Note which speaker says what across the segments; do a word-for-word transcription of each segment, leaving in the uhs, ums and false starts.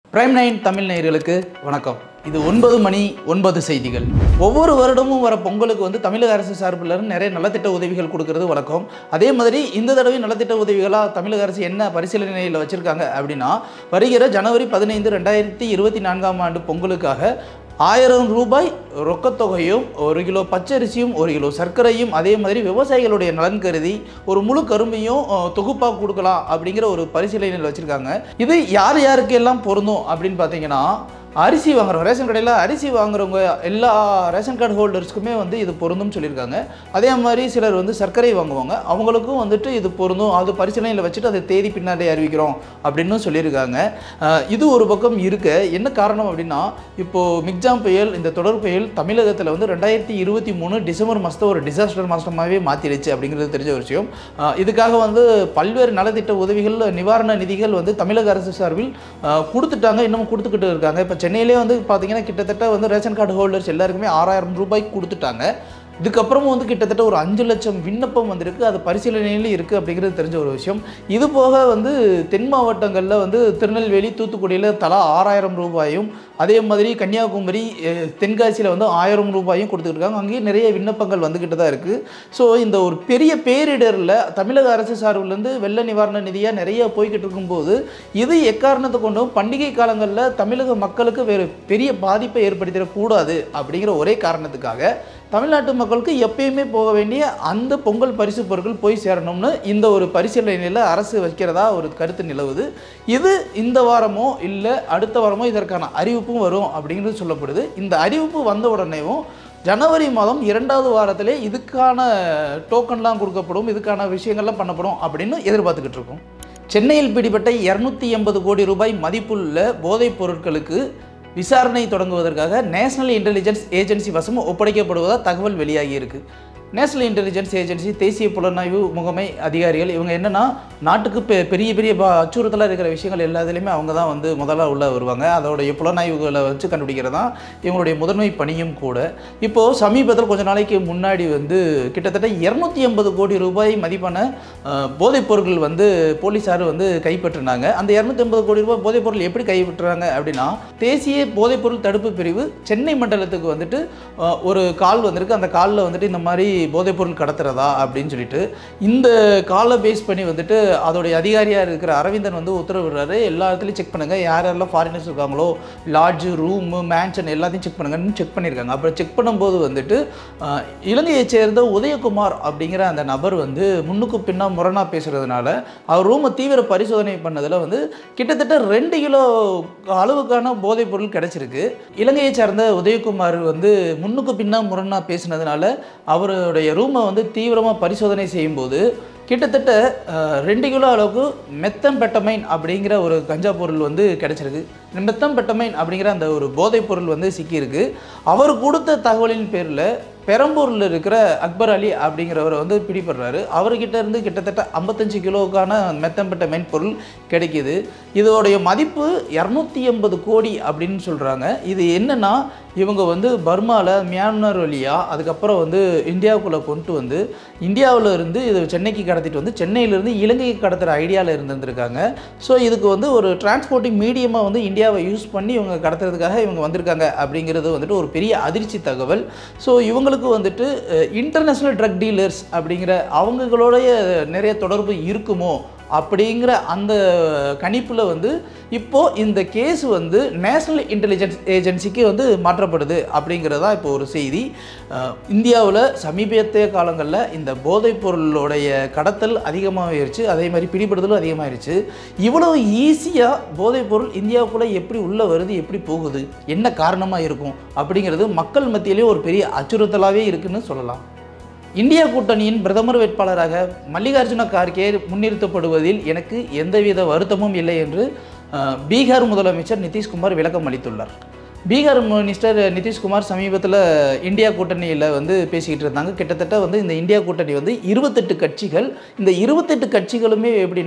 Speaker 1: Prime nine Tamil நேயர்களுக்கு வணக்கம். இது ஒன்பது மணி ஒன்பது செய்திகள். ஒவ்வொரு வருடமும் வர பொங்கலுக்கு வந்து தமிழக அரசு சார்பில் நிறைய நலத்திட்ட உதவிகள் கொடுக்கறது வழக்கம். அதே மாதிரி இந்த தடவை நலத்திட்ட உதவிகளாக தமிழக அரசு என்ன பரிசீலனையில் வச்சுருக்காங்க அப்படின்னா, வருகிற ஜனவரி பதினைந்து ரெண்டாயிரத்தி இருபத்தி நான்காம் ஆண்டு பொங்கலுக்காக ஆயிரம் ரூபாய் ரொக்கத்தொகையும் ஒரு கிலோ பச்சரிசியும் ஒரு கிலோ சர்க்கரையும் அதே மாதிரி விவசாயிகளுடைய நலன் கருதி ஒரு முழு கரும்பையும் தொகுப்பாக கொடுக்கலாம் அப்படிங்கிற ஒரு பரிசீலனையில் வச்சுருக்காங்க. இது யார் யாருக்கு எல்லாம் பொருந்தும் அப்படின்னு பார்த்தீங்கன்னா, அரிசி வாங்குறவங்க, ரேஷன் கடையில் அரிசி வாங்குறவங்க எல்லா ரேஷன் கார்டு ஹோல்டர்ஸ்க்குமே வந்து இது பொருந்தும் சொல்லியிருக்காங்க. அதே மாதிரி சிலர் வந்து சர்க்கரை வாங்குவாங்க, அவங்களுக்கும் வந்துட்டு இது பொருந்தும், அது பரிசீலனையில் வச்சுட்டு அதை தேதி பின்னாடி அறிவிக்கிறோம் அப்படின்னு சொல்லியிருக்காங்க. இது ஒரு பக்கம் இருக்க என்ன காரணம் அப்படின்னா, இப்போது மிக்ஜாம் புயல், இந்த தொடர் புயல் தமிழகத்தில் வந்து ரெண்டாயிரத்தி இருபத்தி மூணு டிசம்பர் மாதத்தை ஒரு டிசாஸ்டர் மாதமாகவே மாற்றிடுச்சு அப்படிங்கிறது தெரிஞ்ச ஒரு விஷயம். இதுக்காக வந்து பல்வேறு நலத்திட்ட உதவிகள், நிவாரண நிதிகள் வந்து தமிழக அரசு சார்பில் கொடுத்துட்டாங்க, இன்னமும் கொடுத்துக்கிட்டு இருக்காங்க. இப்போ சென்னையிலே வந்து பார்த்தீங்கன்னா கிட்டத்தட்ட வந்து ரேஷன் கார்டு ஹோல்டர்ஸ் எல்லாருக்குமே ஆறாயிரம் ரூபாய்க்கு கொடுத்துட்டாங்க. இதுக்கப்புறமும் வந்து கிட்டத்தட்ட ஒரு அஞ்சு லட்சம் விண்ணப்பம் வந்திருக்கு, அது பரிசீலனையில் இருக்குது அப்படிங்கிறது தெரிஞ்ச ஒரு விஷயம். இது போக வந்து தென் மாவட்டங்களில் வந்து திருநெல்வேலி, தூத்துக்குடியில் தலா ஆறாயிரம் ரூபாயும், அதே மாதிரி கன்னியாகுமரி, தென்காசியில் வந்து ஆயிரம் ரூபாயும் கொடுத்துருக்காங்க. அங்கேயும் நிறைய விண்ணப்பங்கள் வந்துக்கிட்டு தான் இருக்குது. ஸோ இந்த ஒரு பெரிய பேரிடரில் தமிழக அரசு சார்பிலேருந்து வெள்ள நிவாரண நிதியாக நிறைய போய்கிட்டு இருக்கும்போது, இது எக்காரணத்தை கொண்டும் பண்டிகை காலங்களில் தமிழக மக்களுக்கு வேறு பெரிய பாதிப்பை ஏற்படுத்திடக்கூடாது அப்படிங்கிற ஒரே காரணத்துக்காக தமிழ்நாட்டு மக்களுக்கு எப்பயுமே போக வேண்டிய அந்த பொங்கல் பரிசு பொருட்கள் போய் சேரணும்னு இந்த ஒரு பரிசீலனையில் அரசு வைக்கிறதா ஒரு கருத்து நிலவுது. இது இந்த வாரமோ இல்லை அடுத்த வாரமோ இதற்கான அறிவிப்பும் வரும் அப்படிங்கிறது சொல்லப்படுது. இந்த அறிவிப்பு வந்த உடனேவும் ஜனவரி மாதம் இரண்டாவது வாரத்திலே இதுக்கான டோக்கன்லாம் கொடுக்கப்படும், இதுக்கான விஷயங்கள்லாம் பண்ணப்படும் அப்படின்னு எதிர்பார்த்துக்கிட்டு இருக்கோம். சென்னையில் பிடிபட்ட இரநூத்தி எண்பது கோடி ரூபாய் மதிப்புள்ள போதைப் பொருட்களுக்கு விசாரணை தொடங்குவதற்காக நேஷனல் இன்டெலிஜென்ஸ் ஏஜென்சி வசம் ஒப்படைக்கப்படுவதாக தகவல் வெளியாகி இருக்குது. நேஷனல் இன்டெலிஜென்ஸ் ஏஜென்சி, தேசிய புலனாய்வு முகமை அதிகாரிகள், இவங்க என்னென்னா நாட்டுக்கு பெ பெரிய பெரிய அச்சுறுத்தலாக இருக்கிற விஷயங்கள் எல்லாத்துலேயுமே அவங்க தான் வந்து முதலாக உள்ளே வருவாங்க. அதோடைய புலனாய்வுகளை வச்சு கண்டுபிடிக்கிறது தான் இவங்களுடைய முதன்மை பணியும் கூட. இப்போது சமீபத்தில் கொஞ்சம் நாளைக்கு முன்னாடி வந்து கிட்டத்தட்ட இரநூத்தி எண்பது கோடி ரூபாய் மதிப்பான போதைப் பொருட்கள் வந்து போலீஸார் வந்து கைப்பற்றினாங்க. அந்த இரநூத்தி எண்பது கோடி ரூபாய் போதைப் பொருள் எப்படி கைப்பற்றுறாங்க அப்படின்னா, தேசிய போதைப்பொருள் தடுப்பு பிரிவு சென்னை மண்டலத்துக்கு வந்துட்டு ஒரு கால் வந்திருக்கு. அந்த காலில் வந்துட்டு இந்த மாதிரி போதைப்பொருள் கடத்துறதா அப்படின்னு சொல்லிட்டு இந்த காலை பேஸ் பண்ணி வந்துட்டு அதோடைய அதிகாரியாக இருக்கிற அரவிந்தன் வந்து உத்தரவிடுறாரு, எல்லா இடத்துலையும் செக் பண்ணுங்கள், யார் யாரெல்லாம் ஃபாரினர்ஸ் இருக்காங்களோ லாட்ஜு, ரூமு, மேன்ஷன் எல்லாத்தையும் செக் பண்ணுங்கன்னு செக் பண்ணியிருக்காங்க. அப்புறம் செக் பண்ணும்போது வந்துட்டு இலங்கையை சேர்ந்த உதயகுமார் அப்படிங்கிற அந்த நபர் வந்து முன்னுக்கு பின்னா முரணா பேசுகிறதுனால அவர் ரூமை தீவிர பரிசோதனை பண்ணதில் வந்து கிட்டத்தட்ட ரெண்டு கிலோ அளவுக்கான போதைப் பொருள் கிடைச்சிருக்கு. இலங்கையை சேர்ந்த உதயகுமார் வந்து முன்னுக்கு பின்னா முரணா பேசினதுனால அவர் ரூமை வந்து தீவிரமாக பரிசோதனை செய்யும்போது கிட்டத்தட்ட ரெண்டு கிலோ அளவுக்கு மெத்தம்பெட்டமைன் அப்படிங்கிற ஒரு கஞ்சா பொருள் வந்து கிடைச்சிருக்கு. மெத்தம்பெட்டமைன் அப்படிங்கிற அந்த ஒரு போதைப் பொருள் வந்து சிக்கியிருக்கு. அவர் கொடுத்த தகவலின் பேரில் பெரம்பூரில் இருக்கிற அக்பர் அலி அப்படிங்கிறவரை வந்து பிடிபடுறாரு. அவர்கிட்ட இருந்து கிட்டத்தட்ட ஐம்பத்தஞ்சு கிலோவுக்கான மெத்தம்பெட்டமைன் பொருள் கிடைக்கிது. இதோடைய மதிப்பு இரநூத்தி எண்பது கோடி அப்படின்னு சொல்கிறாங்க. இது என்னென்னா, இவங்க வந்து பர்மாவில் மியான்மர் வழியாக அதுக்கப்புறம் வந்து இந்தியாவுக்குள்ளே கொண்டு வந்து இந்தியாவில் இருந்து இது சென்னைக்கு கடத்திட்டு வந்து சென்னையிலேருந்து இலங்கைக்கு கடத்துகிற ஐடியாவில் இருந்திருக்காங்க. ஸோ இதுக்கு வந்து ஒரு டிரான்ஸ்போர்ட்டிங் மீடியமாக வந்து இந்தியாவை யூஸ் பண்ணி இவங்க கடத்துறதுக்காக இவங்க வந்திருக்காங்க அப்படிங்கிறது வந்துட்டு ஒரு பெரிய அதிர்ச்சி தகவல். ஸோ இவங்களுக்கு வந்துட்டு இன்டர்நேஷ்னல் ட்ரக் டீலர்ஸ் அப்படிங்கிற அவங்களுடைய நிறைய தொடர்பு இருக்குமோ அப்படிங்கிற அந்த கணிப்பில் வந்து இப்போது இந்த கேஸ் வந்து நேஷனல் இன்டெலிஜென்ஸ் ஏஜென்சிக்கு வந்து மாற்றப்படுது அப்படிங்கிறதா இப்போ ஒரு செய்தி. இந்தியாவில் சமீபத்திய காலங்களில் இந்த போதைப் பொருளுடைய கடத்தல் அதிகமாகிருச்சு, அதே மாதிரி பிடிபடுதலும் அதிகமாகிருச்சு. இவ்வளோ ஈஸியாக போதைப் பொருள் இந்தியாவுக்குள்ளே எப்படி உள்ளே வருது, எப்படி போகுது, என்ன காரணமாக இருக்கும் அப்படிங்கிறது மக்கள் மத்தியிலே ஒரு பெரிய அச்சுறுத்தலாகவே இருக்குதுன்னு சொல்லலாம். இந்தியா கூட்டணியின் பிரதமர் வேட்பாளராக மல்லிகார்ஜுன கார்கே முன்னிறுத்தப்படுவதில் எனக்கு எந்தவித வருத்தமும் இல்லை என்று பீகார் முதலமைச்சர் நிதிஷ்குமார் விளக்கம் அளித்துள்ளார். பீகார் மினிஸ்டர் நிதிஷ்குமார் சமீபத்தில் இந்தியா கூட்டணியில் வந்து பேசிக்கிட்டு இருந்தாங்க. கிட்டத்தட்ட வந்து இந்த இந்தியா கூட்டணி வந்து இருபத்தெட்டு கட்சிகள், இந்த இருபத்தெட்டு கட்சிகளுமே எப்படின்னா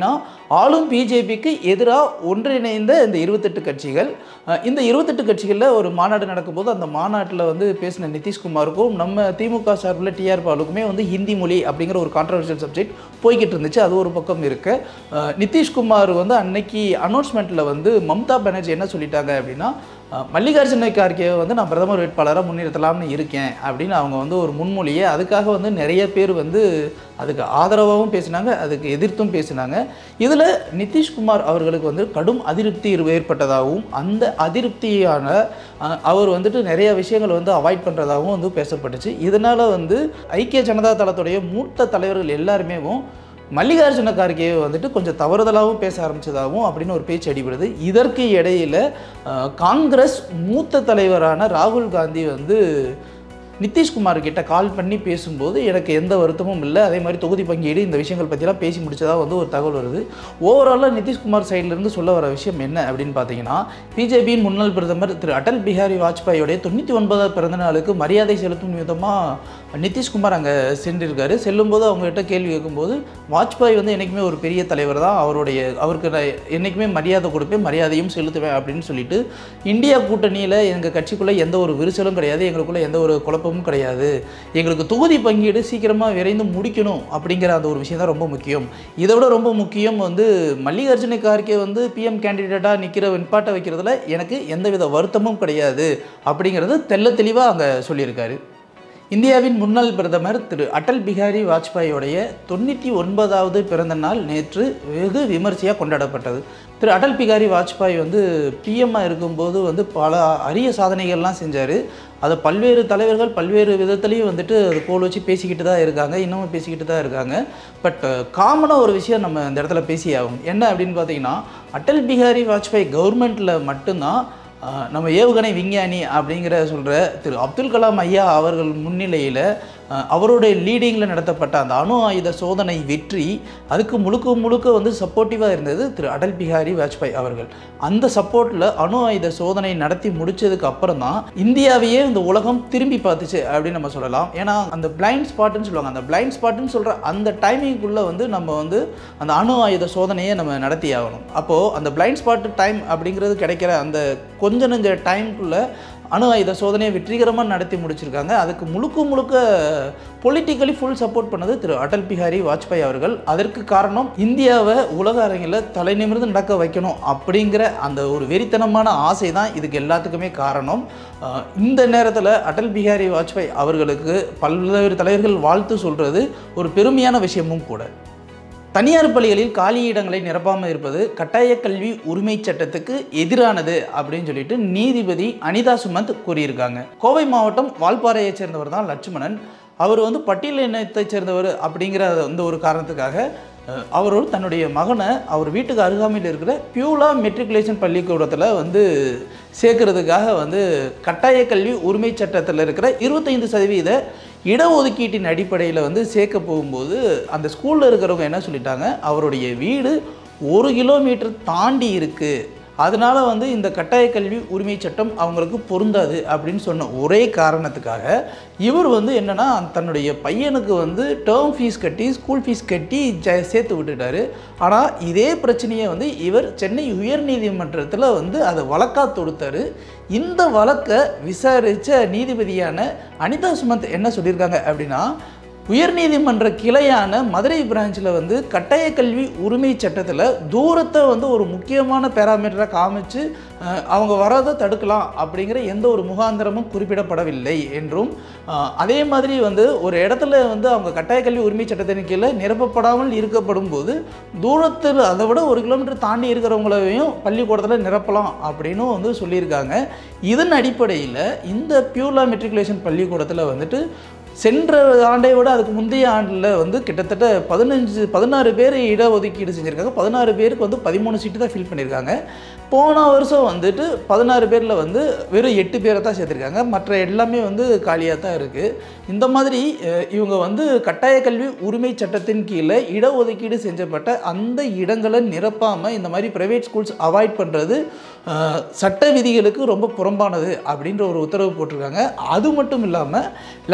Speaker 1: ஆளும் பிஜேபிக்கு எதிராக ஒன்றிணைந்த இந்த இருபத்தெட்டு கட்சிகள், இந்த இருபத்தெட்டு கட்சிகளில் ஒரு மாநாடு நடக்கும்போது அந்த மாநாட்டில் வந்து பேசின நிதிஷ்குமாருக்கும் நம்ம திமுக சார்பில் டிஆர் பாலுக்குமே வந்து ஹிந்தி மொழி அப்படிங்கிற ஒரு கான்ட்ரவர்ஷியல் சப்ஜெக்ட் போய்கிட்டு இருந்துச்சு. அது ஒரு பக்கம் இருக்கு. நிதிஷ்குமார் வந்து அன்னைக்கு அனௌன்ஸ்மெண்ட்டில் வந்து மம்தா பானர்ஜி என்ன சொல்லிட்டாங்க அப்படின்னா, மல்லிகார்ஜுன கார்கேவை வந்து நான் பிரதமர் வேட்பாளராக முன்னிறுத்தலாம்னு இருக்கேன் அப்படின்னு அவங்க வந்து ஒரு முன்மொழியை, அதுக்காக வந்து நிறைய பேர் வந்து அதுக்கு ஆதரவாகவும் பேசினாங்க, அதுக்கு எதிர்த்தும் பேசினாங்க. இதில் நிதிஷ்குமார் அவர்களுக்கு வந்து கடும் அதிருப்தி ஏற்பட்டதாகவும், அந்த அதிருப்தியான அவர் வந்துட்டு நிறைய விஷயங்கள் வந்து அவாய்ட் பண்ணுறதாகவும் வந்து பேசப்பட்டுச்சு. இதனால் வந்து ஐக்கிய ஜனதா தளத்துடைய மூத்த தலைவர்கள் எல்லாருமே மல்லிகார்ஜுன கார்கேவை வந்துட்டு கொஞ்சம் தவறுதலாகவும் பேச ஆரம்பித்ததாகவும் அப்படின்னு ஒரு பேச்சு அடிபடுது. இதற்கு இடையில் காங்கிரஸ் மூத்த தலைவரான ராகுல் காந்தி வந்து நிதிஷ்குமார் கிட்ட கால் பண்ணி பேசும்போது எனக்கு எந்த வருத்தமும் இல்லை, அதே மாதிரி தொகுதி பங்கீடு இந்த விஷயங்கள் பற்றிலாம் பேசி முடிச்சதாக வந்து ஒரு தகவல் வருது. ஓவராலாக நிதிஷ்குமார் சைட்லேருந்து சொல்ல வர விஷயம் என்ன அப்படின்னு பார்த்தீங்கன்னா, பிஜேபியின் முன்னாள் பிரதமர் திரு அடல் பிஹாரி வாஜ்பாயோடைய தொண்ணூற்றி ஒன்பதாவது பிறந்த நாளுக்கு மரியாதை செலுத்தும் விதமாக நிதிஷ்குமார் அங்கே சென்றிருக்காரு. செல்லும்போது அவங்ககிட்ட கேள்வி கேட்கும்போது, வாஜ்பாய் வந்து என்றைக்குமே ஒரு பெரிய தலைவர் தான், அவருடைய அவருக்கு நான் என்றைக்குமே மரியாதை கொடுப்பேன், மரியாதையும் செலுத்துவேன் அப்படின்னு சொல்லிட்டு, இந்தியா கூட்டணியில் எங்கள் கட்சிக்குள்ளே எந்த ஒரு விரிசலும் கிடையாது, எங்களுக்குள்ளே எந்த ஒரு குழப்பமும் கிடையாது, எங்களுக்கு தொகுதி பங்கீடு சீக்கிரமாக விரைந்து முடிக்கணும் அப்படிங்கிற அந்த ஒரு விஷயம் தான் ரொம்ப முக்கியம். இதை விட ரொம்ப முக்கியம் வந்து மல்லிகார்ஜுன கார்கே வந்து பிஎம் கேண்டிடேட்டாக நிற்கிற வெண்பாட்டை வைக்கிறதுல எனக்கு எந்தவித வருத்தமும் கிடையாது அப்படிங்கிறது தெல்ல தெளிவாக அங்கே சொல்லியிருக்காரு. இந்தியாவின் முன்னாள் பிரதமர் திரு அடல் பிஹாரி வாஜ்பாயோடைய தொண்ணூற்றி ஒன்பதாவது பிறந்த நாள் நேற்று வெகு விமர்சையாக கொண்டாடப்பட்டது. திரு அடல் பிஹாரி வாஜ்பாய் வந்து பிஎம்மாக இருக்கும்போது வந்து பல அரிய சாதனைகள்லாம் செஞ்சார். அதை பல்வேறு தலைவர்கள் பல்வேறு விதத்துலேயும் வந்துட்டு அது கோல் வச்சு பேசிக்கிட்டு தான் இருக்காங்க, இன்னமும் பேசிக்கிட்டு தான் இருக்காங்க. பட் காமனாக ஒரு விஷயம் நம்ம இந்த இடத்துல பேசி ஆகும். என்ன அப்படின்னு பார்த்தீங்கன்னா, அடல் பிஹாரி வாஜ்பாய் கவர்மெண்ட்டில் மட்டும்தான் நம்ம ஏவுகணை விஞ்ஞானி அப்படிங்கிற சொல்கிற திரு அப்துல் கலாம் ஐயா அவர்கள் முன்னிலையில் அவருடைய லீடிங்கில் நடத்தப்பட்ட அந்த அணு ஆயுத சோதனை வெற்றி, அதுக்கு முழுக்க முழுக்க வந்து சப்போர்ட்டிவாக இருந்தது திரு அடல் பிஹாரி வாஜ்பாய் அவர்கள். அந்த சப்போர்ட்டில் அணு ஆயுத சோதனை நடத்தி முடித்ததுக்கு அப்புறம் தான் இந்தியாவையே இந்த உலகம் திரும்பி பார்த்துச்சு அப்படின்னு நம்ம சொல்லலாம். ஏன்னா அந்த பிளைண்ட் ஸ்பாட்டுன்னு சொல்லுவாங்க, அந்த பிளைண்ட் ஸ்பாட்டுன்னு சொல்கிற அந்த டைமிங்குள்ளே வந்து நம்ம வந்து அந்த அணு ஆயுத சோதனையை நம்ம நடத்தி ஆகணும். அப்போது அந்த பிளைண்ட் ஸ்பாட்டு டைம் அப்படிங்கிறது கிடைக்கிற அந்த கொஞ்ச நெஞ்ச டைமுக்குள்ளே அணு ஆயுத சோதனையை வெற்றிகரமாக நடத்தி முடிச்சிருக்காங்க. அதுக்கு முழுக்க முழுக்க பொலிட்டிக்கலி ஃபுல் சப்போர்ட் பண்ணது திரு அடல் பிஹாரி வாஜ்பாய் அவர்கள். அதற்கு காரணம் இந்தியாவை உலக அரங்கில் தலை நிமிர்ந்து நடக்க வைக்கணும் அப்படிங்கிற அந்த ஒரு வெறித்தனமான ஆசை தான் இதுக்கு எல்லாத்துக்குமே காரணம். இந்த நேரத்தில் அடல் பிஹாரி வாஜ்பாய் அவர்களுக்கு பல்வேறு தலைவர்கள் வாழ்த்து சொல்கிறது ஒரு பெருமையான விஷயமும் கூட. தனியார் பள்ளிகளில் காலியிடங்களை நிரப்பாமல் இருப்பது கட்டாய கல்வி உரிமை சட்டத்துக்கு எதிரானது அப்படின்னு சொல்லிட்டு நீதிபதி அனிதா சுமந்த் கூறியிருக்காங்க. கோவை மாவட்டம் வால்பாறையை சேர்ந்தவர் தான் லட்சுமணன். அவர் வந்து பட்டியல் இனத்தை சேர்ந்தவர் அப்படிங்கிற அந்த ஒரு காரணத்துக்காக அவரோடு தன்னுடைய மகனை அவர் வீட்டுக்கு அருகாமையில் இருக்கிற பியூலா மெட்ரிகுலேஷன் பள்ளிக்கூடத்தில் வந்து சேர்க்கறதுக்காக வந்து கட்டாய கல்வி உரிமை சட்டத்தில் இருக்கிற இருபத்தைந்து சதவீத இடஒதுக்கீட்டின் அடிப்படையில் வந்து சேர்க்க போகும்போது அந்த ஸ்கூலில் இருக்கிறவங்க என்ன சொல்லிட்டாங்க, அவருடைய வீடு ஒரு கிலோமீட்டர் தாண்டி இருக்குது, அதனால் வந்து இந்த கட்டாய கல்வி உரிமை சட்டம் அவங்களுக்கு பொருந்தாது அப்படின்னு சொன்ன ஒரே காரணத்துக்காக இவர் வந்து என்னென்னா தன்னுடைய பையனுக்கு வந்து டேர்ம் ஃபீஸ் கட்டி ஸ்கூல் ஃபீஸ் கட்டி ஜ சேர்த்து விட்டுட்டார். ஆனால் இதே பிரச்சனையை வந்து இவர் சென்னை உயர்நீதிமன்றத்தில் வந்து அதை வழக்காக தொடுத்தார். இந்த வழக்கை விசாரித்த நீதிபதியான அனிதா சுமந்த் என்ன சொல்லியிருக்காங்க அப்படின்னா, உயர்நீதிமன்ற கிளையான மதுரை பிரான்ச்சில் வந்து கட்டாய கல்வி உரிமை சட்டத்தில் தூரத்தை வந்து ஒரு முக்கியமான பேராமீட்டராக காமிச்சு அவங்க வரதை தடுக்கலாம் அப்படிங்கிற எந்த ஒரு முகாந்திரமும் குறிப்பிடப்படவில்லை என்றும், அதே மாதிரி வந்து ஒரு இடத்துல வந்து அவங்க கட்டாய கல்வி உரிமை சட்டத்தின் கீழே நிரப்பப்படாமல் இருக்கப்படும் போது தூரத்தில் அதை விட ஒரு கிலோமீட்டர் தாண்டி இருக்கிறவங்களையும் பள்ளிக்கூடத்தில் நிரப்பலாம் அப்படின்னு வந்து சொல்லியிருக்காங்க. இதன் அடிப்படையில் இந்த பியூலா மெட்ரிகுலேஷன் பள்ளிக்கூடத்தில் வந்துட்டு சென்ற ஆண்டை விட அதுக்கு முந்தைய ஆண்டில் வந்து கிட்டத்தட்ட பதினஞ்சு பதினாறு பேர் இடஒதுக்கீடு செஞ்சுருக்காங்க. பதினாறு பேருக்கு வந்து பதிமூணு சீட்டு தான் ஃபில் பண்ணியிருக்காங்க. போன வருஷம் வந்துட்டு பதினாறு பேரில் வந்து வெறும் எட்டு பேரை தான் சேர்த்துருக்காங்க, மற்ற எல்லாமே வந்து காலியாக தான் இருக்குது. இந்த மாதிரி இவங்க வந்து கட்டாய கல்வி உரிமை சட்டத்தின் கீழே இடஒதுக்கீடு செஞ்சப்பட்ட அந்த இடங்களை நிரப்பாமல் இந்த மாதிரி ப்ரைவேட் ஸ்கூல்ஸ் அவாய்ட் பண்ணுறது சட்ட விதிகளுக்கு ரொம்ப புறம்பானது அப்படின்ற ஒரு உத்தரவு போட்டிருக்காங்க. அது மட்டும் இல்லாமல் லட்சுமணன்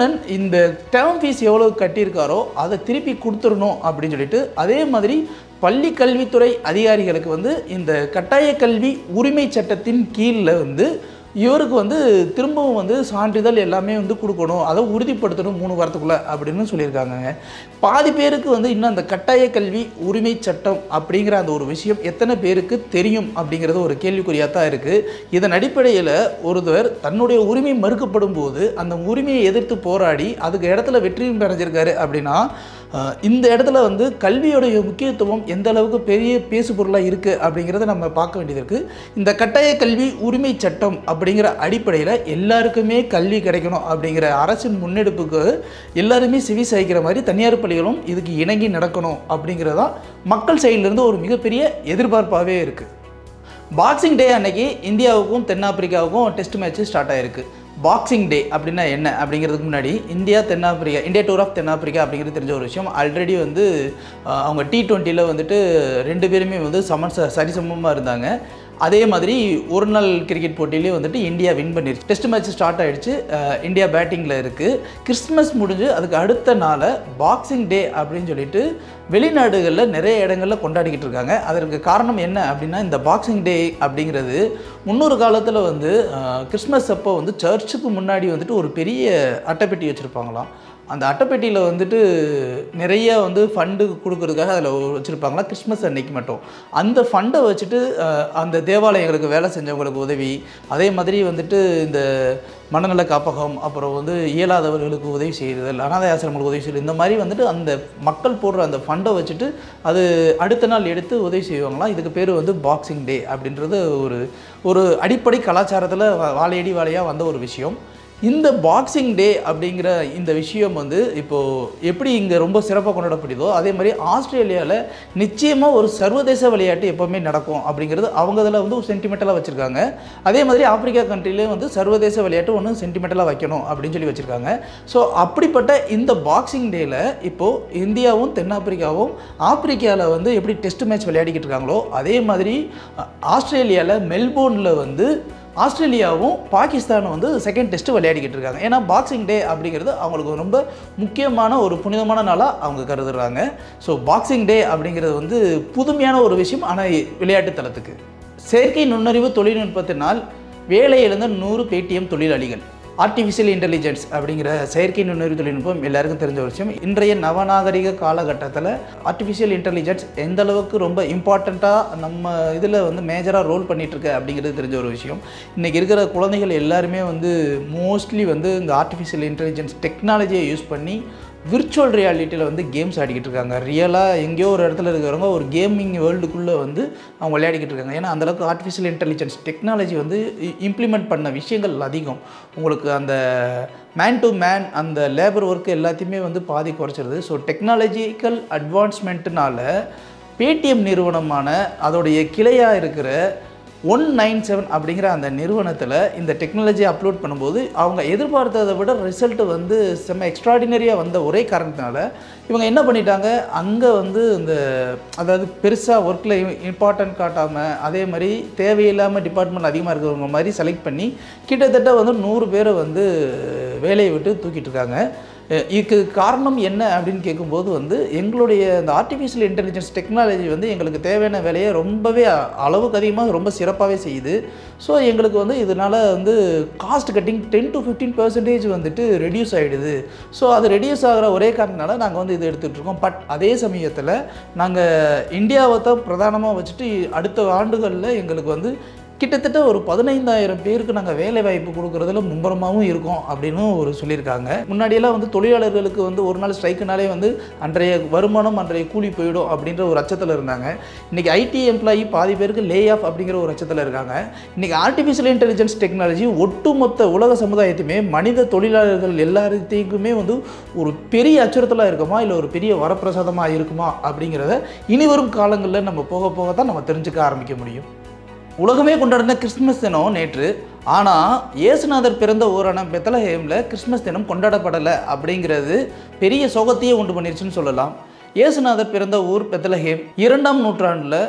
Speaker 1: ஸ்டூடெண்ட் இந்த டேர்ம் ஃபீஸ் எவ்வளோ கட்டியிருக்காரோ அதை திருப்பி கொடுத்துடணும் அப்படின்னு சொல்லிட்டு, அதே மாதிரி பள்ளி கல்வித்துறை அதிகாரிகளுக்கு வந்து இந்த கட்டாய கல்வி உரிமை சட்டத்தின் கீழில் வந்து இவருக்கு வந்து திரும்பவும் வந்து சான்றிதழ் எல்லாமே வந்து கொடுக்கணும், அதை உறுதிப்படுத்தணும் மூணு வாரத்துக்குள்ளே அப்படின்னு சொல்லியிருக்காங்க. பாதி பேருக்கு வந்து இன்னும் அந்த கட்டாய கல்வி உரிமை சட்டம் அப்படிங்கிற அந்த ஒரு விஷயம் எத்தனை பேருக்கு தெரியும் அப்படிங்கிறது ஒரு கேள்விக்குறியாக தான் இருக்குது. இதன் அடிப்படையில் ஒருவர் தன்னுடைய உரிமை மறுக்கப்படும் போது அந்த உரிமையை எதிர்த்து போராடி அதுக்கு இடத்துல வெற்றியும் அடைஞ்சிருக்காரு அப்படின்னா, இந்த இடத்துல வந்து கல்வியோடைய முக்கியத்துவம் எந்த அளவுக்கு பெரிய பேசு பொருளாக இருக்குது அப்படிங்கிறத நம்ம பார்க்க வேண்டியது இருக்குது. இந்த கட்டாய கல்வி உரிமை சட்டம் அப்படிங்கிற அடிப்படையில் எல்லாருக்குமே கல்வி கிடைக்கணும் அப்படிங்கிற அரசின் முன்னெடுப்புக்கு எல்லாருமே செவி சாய்க்கிற மாதிரி தனியார் பள்ளிகளும் இதுக்கு இணங்கி நடக்கணும் அப்படிங்கிறதான் மக்கள் சைட்லேருந்து ஒரு மிகப்பெரிய எதிர்பார்ப்பாகவே இருக்குது. பாக்ஸிங் டே அன்னைக்கு இந்தியாவுக்கும் தென்னாப்பிரிக்காவுக்கும் டெஸ்ட் மேட்ச்சு ஸ்டார்ட் ஆகிருக்கு. பாக்ஸிங் டே அப்படின்னா என்ன அப்படிங்கிறதுக்கு முன்னாடி இந்தியா தென்னாப்பிரிக்கா இந்தியா டூர் ஆஃப் தென்னாப்பிரிக்கா அப்படிங்கிறது தெரிஞ்ச ஒரு விஷயம். ஆல்ரெடி வந்து அவங்க டி ட்வெண்ட்டியில் வந்துட்டு ரெண்டு பேருமே வந்து சம சரிசமமாக இருந்தாங்க. அதே மாதிரி ஒரு நாள் கிரிக்கெட் போட்டியிலே வந்துட்டு இந்தியா வின் பண்ணிருச்சு. டெஸ்ட் மேட்ச் ஸ்டார்ட் ஆகிடுச்சு. இந்தியா பேட்டிங்கில் இருக்குது. கிறிஸ்மஸ் முடிஞ்சு அதுக்கு அடுத்த நாளை பாக்ஸிங் டே அப்படின்னு சொல்லிட்டு வெளிநாடுகளில் நிறைய இடங்களில் கொண்டாடிக்கிட்டு இருக்காங்க. அதற்கு காரணம் என்ன அப்படின்னா, இந்த பாக்ஸிங் டே அப்படிங்கிறது முன்னொரு காலத்தில் வந்து கிறிஸ்மஸ் அப்போ வந்து சர்ச்சுக்கு முன்னாடி வந்துட்டு ஒரு பெரிய அட்டைப்பெட்டி வச்சுருப்பாங்களாம். அந்த அட்டைப்பெட்டியில் வந்துட்டு நிறைய வந்து ஃபண்டு கொடுக்கறதுக்காக அதில் வச்சுருப்பாங்களா கிறிஸ்மஸ் அன்னைக்கு மட்டும். அந்த ஃபண்டை வச்சுட்டு அந்த தேவாலயங்களுக்கு வேலை செஞ்சவங்களுக்கு உதவி, அதே மாதிரி வந்துட்டு இந்த மனநல காப்பகம், அப்புறம் வந்து இயலாதவர்களுக்கு உதவி செய்தல், அனாதை ஆசிரமங்களுக்கு உதவி செய்தல், இந்த மாதிரி வந்துட்டு அந்த மக்கள் போடுற அந்த ஃபண்டை வச்சுட்டு அது அடுத்த நாள் எடுத்து உதவி செய்வாங்களாம். இதுக்கு பேர் வந்து பாக்ஸிங் டே அப்படின்றது ஒரு ஒரு அடிப்படை கலாச்சாரத்தில் வாழையடி வாழையாக வந்த ஒரு விஷயம். இந்த பாக்ஸிங் டே அப்படிங்கிற இந்த விஷயம் வந்து இப்போது எப்படி இங்கே ரொம்ப சிறப்பாக கொண்டாடப்படுதோ அதே மாதிரி ஆஸ்திரேலியாவில் நிச்சயமாக ஒரு சர்வதேச விளையாட்டு எப்போவுமே நடக்கும் அப்படிங்கிறது அவங்க இதில் வந்து ஒரு சென்டிமெண்டலாக வச்சுருக்காங்க. அதே மாதிரி ஆப்பிரிக்கா கண்ட்ரிலேயே வந்து சர்வதேச விளையாட்டு ஒன்று சென்டிமெண்டலாக வைக்கணும் அப்படின்னு சொல்லி வச்சுருக்காங்க. ஸோ அப்படிப்பட்ட இந்த பாக்ஸிங் டேயில் இப்போது இந்தியாவும் தென்னாப்பிரிக்காவும் ஆப்பிரிக்காவில் வந்து எப்படி டெஸ்ட் மேட்ச் விளையாடிக்கிட்டு இருக்காங்களோ அதே மாதிரி ஆஸ்திரேலியாவில் மெல்போர்னில் வந்து ஆஸ்திரேலியாவும் பாகிஸ்தானும் வந்து செகண்ட் டெஸ்ட்டு விளையாடிக்கிட்டு இருக்காங்க. ஏன்னா பாக்ஸிங் டே அப்படிங்கிறது அவங்களுக்கு ரொம்ப முக்கியமான ஒரு புனிதமான நாளாக அவங்க கருதுறாங்க. ஸோ பாக்ஸிங் டே அப்படிங்கிறது வந்து புதுமையான ஒரு விஷயம். ஆனால் விளையாட்டு தளத்துக்கு செயற்கை நுண்ணறிவு தொழில்நுட்பத்தினால் வேலை இழந்த நூறு பேடிஎம் தொழிலாளிகள். ஆர்டிஃபிஷியல் இன்டெலிஜென்ஸ் அப்படிங்கிற செயற்கை நுண்ணறிவு தொழில்நுட்பம் எல்லாருக்கும் தெரிஞ்ச ஒரு விஷயம். இன்றைய நவநாகரிக காலகட்டத்தில் ஆர்டிஃபிஷியல் இன்டெலிஜென்ஸ் எந்த அளவுக்கு ரொம்ப இம்பார்ட்டண்ட்டாக நம்ம இதில் வந்து மேஜராக ரோல் பண்ணிகிட்ருக்கு அப்படிங்கிறது தெரிஞ்ச ஒரு விஷயம். இன்றைக்கி இருக்கிற குழந்தைகள் எல்லாருமே வந்து மோஸ்ட்லி வந்து இந்த ஆர்டிஃபிஷியல் இன்டெலிஜென்ஸ் டெக்னாலஜியை யூஸ் பண்ணி விர்ச்சுவல் ரியாலிட்டியில் வந்து கேம்ஸ் ஆடிக்கிட்டு இருக்காங்க. ரியலாக எங்கேயோ ஒரு இடத்துல இருக்கிறவங்க ஒரு கேமிங் வேர்ல்டுக்குள்ளே வந்து அவங்க விளையாடிக்கிட்டு இருக்காங்க. ஏன்னா அந்தளவுக்கு ஆர்டிஃபிஷியல் இன்டெலிஜென்ஸ் டெக்னாலஜி வந்து இம்ப்ளிமெண்ட் பண்ண விஷயங்கள் அதிகம். உங்களுக்கு அந்த மேன் டு மேன் அந்த லேபர் ஒர்க்கு எல்லாத்தையுமே வந்து பாதி குறைச்சிருது. ஸோ டெக்னாலஜிக்கல் அட்வான்ஸ்மெண்ட்டுனால பேடிஎம் நிறுவனமான அதோடைய கிளையாக இருக்கிற ஒன் நைன் செவன் அப்படிங்கிற அந்த நிறுவனத்தில் இந்த டெக்னாலஜியை அப்லோட் பண்ணும்போது அவங்க எதிர்பார்த்ததை விட ரிசல்ட்டு வந்து செம்ம எக்ஸ்ட்ராடினரியாக வந்த ஒரே காரணத்தினால இவங்க என்ன பண்ணிட்டாங்க, அங்கே வந்து இந்த அதாவது பெருசாக ஒர்க்கில் இம்பார்ட்டன்ட் காட்டாமல் அதே மாதிரி தேவையில்லாமல் டிபார்ட்மெண்ட் அதிகமாக இருக்கிறவங்க மாதிரி செலக்ட் பண்ணி கிட்டத்தட்ட வந்து நூறு பேரை வந்து வேலையை விட்டு தூக்கிட்டு இருக்காங்க. இதுக்கு காரணம் என்ன அப்படின்னு கேட்கும்போது வந்து எங்களுடைய இந்த ஆர்டிஃபிஷியல் இன்டெலிஜென்ஸ் டெக்னாலஜி வந்து எங்களுக்கு தேவையான வேலையை ரொம்பவே அளவுக்கு அதிகமாக ரொம்ப சிறப்பாகவே செய்யுது. ஸோ எங்களுக்கு வந்து இதனால் வந்து cost cutting ten to fifteen percentage வந்துட்டு ரெடியூஸ் ஆகிடுது. ஸோ அது ரெடியூஸ் ஆகிற ஒரே காரணத்தினால நாங்கள் வந்து இது எடுத்துகிட்டு இருக்கோம். பட் அதே சமயத்தில் நாங்கள் இந்தியாவை தான் பிரதானமாக வச்சுட்டு அடுத்த ஆண்டுகளில் எங்களுக்கு வந்து கிட்டத்தட்ட ஒரு பதினைந்தாயிரம் பேருக்கு நாங்கள் வேலை வாய்ப்பு கொடுக்குறதுல மும்பரமாகவும் இருக்கோம் அப்படின்னு ஒரு சொல்லியிருக்காங்க. முன்னாடியெல்லாம் வந்து தொழிலாளர்களுக்கு வந்து ஒரு நாள் ஸ்ட்ரைக்குனாலே வந்து அன்றைய வருமானம் அன்றைய கூலி போயிடும் அப்படின்ற ஒரு அச்சத்தில் இருந்தாங்க. இன்றைக்கி ஐடி எம்ப்ளாயி பாதி பேருக்கு லே ஆஃப் அப்படிங்கிற ஒரு அச்சத்தில் இருக்காங்க. இன்றைக்கி ஆர்டிஃபிஷியல் இன்டெலிஜென்ஸ் டெக்னாலஜி ஒட்டுமொத்த உலக சமுதாயத்தையுமே மனித தொழிலாளர்கள் எல்லாத்தையுமே வந்து ஒரு பெரிய அச்சுறுத்தலாக இருக்குமா இல்லை ஒரு பெரிய வரப்பிரசாதமாக இருக்குமா அப்படிங்கிறத இனிவரும் காலங்களில் நம்ம போக போக தான் நம்ம தெரிஞ்சுக்க ஆரம்பிக்க முடியும். உலகமே கொண்டாடின கிறிஸ்மஸ் தினம் நேற்று. ஆனால் இயேசுநாதர் பிறந்த ஊரான பெத்லஹேமில் கிறிஸ்மஸ் தினம் கொண்டாடப்படலை அப்படிங்கிறது பெரிய சோகத்தையே உண்டு பண்ணிருச்சுன்னு சொல்லலாம். இயேசுநாதர் பிறந்த ஊர் பெத்லஹேம் இரண்டாம் நூற்றாண்டில்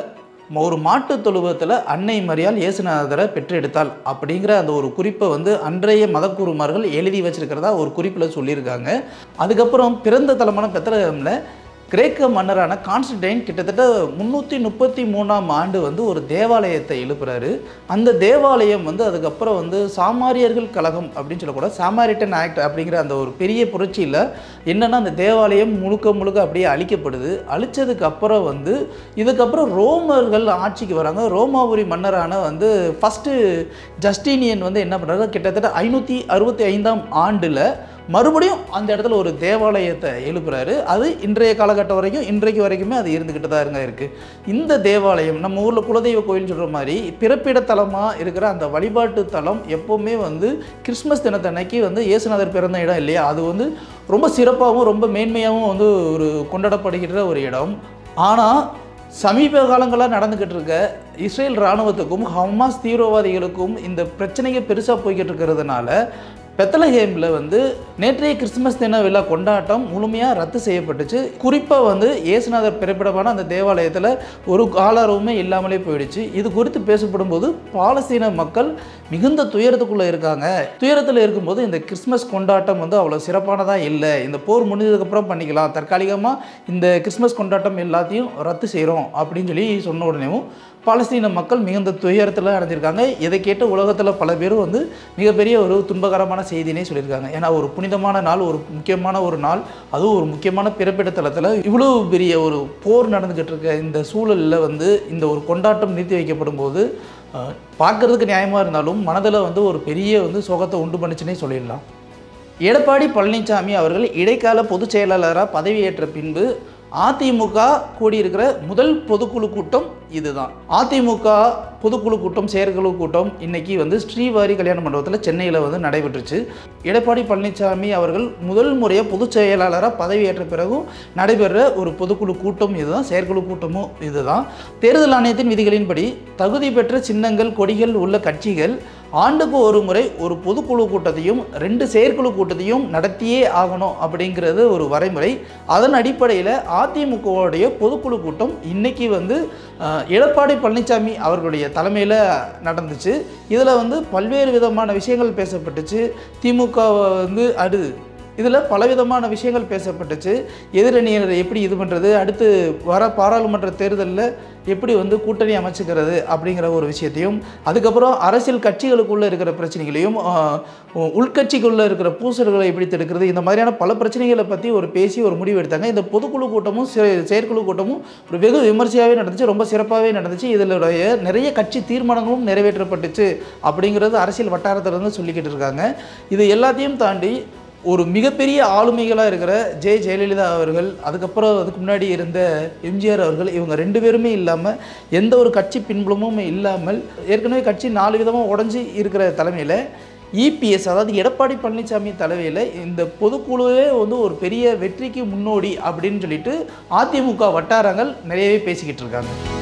Speaker 1: ஒரு மாட்டு தொழுவத்தில் அன்னை மரியாள் இயேசுநாதரை பெற்றெடுத்தாள் அப்படிங்கிற அந்த ஒரு குறிப்பை வந்து அன்றைய மதக்குருமார்கள் எழுதி வச்சிருக்கிறதா ஒரு குறிப்பில் சொல்லியிருக்காங்க. அதுக்கப்புறம் பிறந்த தலமான பெத்லகேமில் கிரேக்க மன்னரான கான்ஸ்டன்டைன் கிட்டத்தட்ட முந்நூற்றி முப்பத்தி மூணாம் ஆண்டு வந்து ஒரு தேவாலயத்தை எழுப்புறாரு. அந்த தேவாலயம் வந்து அதுக்கப்புறம் வந்து சாமாரியர்கள் கழகம் அப்படின்னு சொல்லக்கூட சாமாரிட்டன் ஆக்ட் அப்படிங்கிற அந்த ஒரு பெரிய புரட்சியில் என்னென்னா அந்த தேவாலயம் முழுக்க முழுக்க அப்படியே அழிக்கப்படுது. அழித்ததுக்கு அப்புறம் வந்து இதுக்கப்புறம் ரோமர்கள் ஆட்சிக்கு வராங்க. ரோமாபுரி மன்னரான வந்து ஃபஸ்ட்டு ஜஸ்டினியன் வந்து என்ன பண்ணுறாரு, கிட்டத்தட்ட ஐநூற்றி அறுபத்தி ஐந்தாம் ஆண்டில் மறுபடியும் அந்த இடத்துல ஒரு தேவாலயத்தை எழுப்புறாரு. அது இன்றைய காலகட்டம் வரைக்கும் இன்றைக்கு வரைக்குமே அது இருந்துக்கிட்டு தான் இருங்க இருக்குது. இந்த தேவாலயம் நம்ம ஊரில் குலதெய்வ கோயில்னு சொல்கிற மாதிரி பிறப்பிட தலமாக இருக்கிற அந்த வழிபாட்டு தலம் எப்போவுமே வந்து கிறிஸ்மஸ் தினத்தன்னைக்கு வந்து இயேசுநாதர் பிறந்த இடம் இல்லையா, அது வந்து ரொம்ப சிறப்பாகவும் ரொம்ப மேன்மையாகவும் வந்து ஒரு கொண்டாடப்படுகிற ஒரு இடம். ஆனால் சமீப காலங்களாக நடந்துக்கிட்டு இருக்க இஸ்ரேல் இராணுவத்துக்கும் ஹமாஸ் தீவிரவாதிகளுக்கும் இந்த பிரச்சனைகள் பெருசாக போய்கிட்டு இருக்கிறதுனால பெத்லகேமில் வந்து நேற்றைய கிறிஸ்துமஸ் தின விழா கொண்டாட்டம் முழுமையாக ரத்து செய்யப்பட்டுச்சு. குறிப்பாக வந்து இயேசுநாதர் பிறப்பிடமான அந்த தேவாலயத்தில் ஒரு ஆளாரவுமே இல்லாமலே போயிடுச்சு. இது குறித்து பேசப்படும் போது பாலஸ்தீன மக்கள் மிகுந்த துயரத்துக்குள்ளே இருக்காங்க. துயரத்தில் இருக்கும்போது இந்த கிறிஸ்மஸ் கொண்டாட்டம் வந்து அவ்வளோ சிறப்பானதாக இல்லை, இந்த போர் முடிஞ்சதுக்கப்புறம் பண்ணிக்கலாம், தற்காலிகமாக இந்த கிறிஸ்மஸ் கொண்டாட்டம் எல்லாத்தையும் ரத்து செய்கிறோம் அப்படின்னு சொல்லி சொன்ன உடனேவும் பாலஸ்தீன மக்கள் மிகுந்த துயரத்தில் அடைஞ்சிருக்காங்க. இதை கேட்டு உலகத்தில் பல பேரும் வந்து மிகப்பெரிய ஒரு துன்பகரமான செய்தினே சொல்லியிருக்காங்க. ஏன்னா ஒரு புனிதமான நாள், ஒரு முக்கியமான ஒரு நாள், அதுவும் ஒரு முக்கியமான பிறப்பிட தலத்தில் இவ்வளோ பெரிய ஒரு போர் நடந்துக்கிட்டு இருக்க இந்த சூழலில் வந்து இந்த ஒரு கொண்டாட்டம் நிறுத்தி வைக்கப்படும் போது பார்க்குறதுக்கு நியாயமாக இருந்தாலும் மனதில் வந்து ஒரு பெரிய வந்து சோகத்தை உண்டு பண்ணிச்சுன்னே சொல்லிடலாம். எடப்பாடி பழனிசாமி அவர்கள் இடைக்கால பொதுச் செயலாளராக பதவியேற்ற பின்பு அதிமுக கூடியிருக்கிற முதல் பொதுக்குழு கூட்டம் இதுதான். அதிமுக பொதுக்குழு கூட்டம் செயற்குழு கூட்டம் இன்னைக்கு வந்து ஸ்ரீவாரி கல்யாண மண்டபத்தில் சென்னையில் வந்து நடைபெற்றுச்சு. எடப்பாடி பழனிசாமி அவர்கள் முதல் முறையாக பொதுச் செயலாளராக பதவியேற்ற பிறகும் நடைபெற ஒரு பொதுக்குழு கூட்டம் இதுதான், செயற்குழு கூட்டமும் இதுதான். தேர்தல் ஆணையத்தின் விதிகளின்படி தகுதி பெற்ற சின்னங்கள் கொடிகள் உள்ள கட்சிகள் ஆண்டுக்கு ஒரு முறை ஒரு பொதுக்குழு கூட்டத்தையும் ரெண்டு செயற்குழு கூட்டத்தையும் நடத்தியே ஆகணும் அப்படிங்கிறது ஒரு வரைமுறை. அதன் அடிப்படையில் அதிமுகவுடைய பொதுக்குழு கூட்டம் இன்னைக்கு வந்து எடப்பாடி பழனிசாமி அவர்களுடைய தலைமையில் நடந்துச்சு. இதில் வந்து பல்வேறு விதமான விஷயங்கள் பேசப்பட்டுச்சு. திமுக வந்து அடு இதில் பலவிதமான விஷயங்கள் பேசப்பட்டுச்சு. எதிரணியினரை எப்படி இது பண்ணுறது, அடுத்து வர பாராளுமன்ற தேர்தலில் எப்படி வந்து கூட்டணி அமைச்சுக்கிறது அப்படிங்கிற ஒரு விஷயத்தையும், அதுக்கப்புறம் அரசியல் கட்சிகளுக்குள்ளே இருக்கிற பிரச்சனைகளையும், உள்கட்சிக்குள்ளே இருக்கிற பூசல்களை எப்படி தடுக்கிறது, இந்த மாதிரியான பல பிரச்சனைகளை பற்றி ஒரு பேசி ஒரு முடிவு எடுத்தாங்க. இந்த பொதுக்குழு கூட்டமும் செயற்குழு கூட்டமும் ஒரு வெகு விமர்சையாகவே நடந்துச்சு, ரொம்ப சிறப்பாகவே நடந்துச்சு. இதனுடைய நிறைய கட்சி தீர்மானங்களும் நிறைவேற்றப்பட்டுச்சு அப்படிங்கிறது அரசியல் வட்டாரத்திலிருந்து சொல்லிக்கிட்டு இருக்காங்க. இது எல்லாத்தையும் தாண்டி ஒரு மிகப்பெரிய ஆளுமைகளாக இருக்கிற ஜெ ஜெயலலிதா அவர்கள், அதுக்கப்புறம் அதுக்கு முன்னாடி இருந்த எம்ஜிஆர் அவர்கள், இவங்க ரெண்டு பேருமே இல்லாமல் எந்த ஒரு கட்சி பின்புலமும் இல்லாமல் ஏற்கனவே கட்சி நாலு விதமாக உடஞ்சி இருக்கிற தலைமையில் இபிஎஸ் அதாவது எடப்பாடி பழனிசாமி தலைமையில் இந்த பொதுக்குழுவே வந்து ஒரு பெரிய வெற்றிக்கு முன்னோடி அப்படின்னு சொல்லிட்டு அதிமுக வட்டாரங்கள் நிறையவே பேசிக்கிட்டு இருக்காங்க.